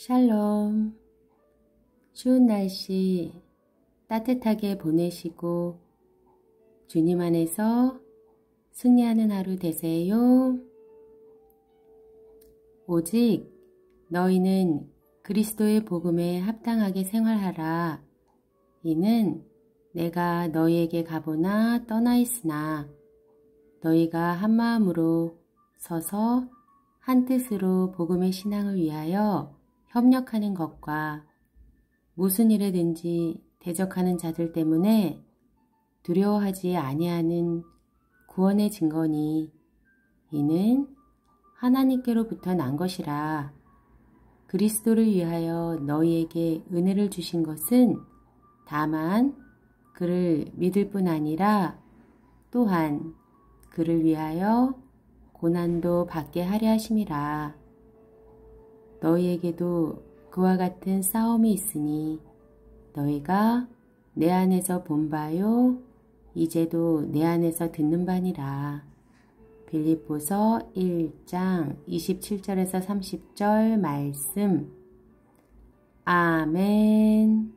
샬롬. 추운 날씨 따뜻하게 보내시고 주님 안에서 승리하는 하루 되세요. 오직 너희는 그리스도의 복음에 합당하게 생활하라. 이는 내가 너희에게 가보나 떠나 있으나 너희가 한마음으로 서서 한뜻으로 복음의 신앙을 위하여 협력하는 것과 무슨 일에든지 대적하는 자들 때문에 두려워하지 아니하는 구원의 증거니 이는 하나님께로부터 난 것이라. 그리스도를 위하여 너희에게 은혜를 주신 것은 다만 그를 믿을 뿐 아니라 또한 그를 위하여 고난도 받게 하려 하심이라. 너희에게도 그와 같은 싸움이 있으니 너희가 내 안에서 본 바요 이제도 내 안에서 듣는 바니라. 빌립보서 1장 27절에서 30절 말씀. 아멘.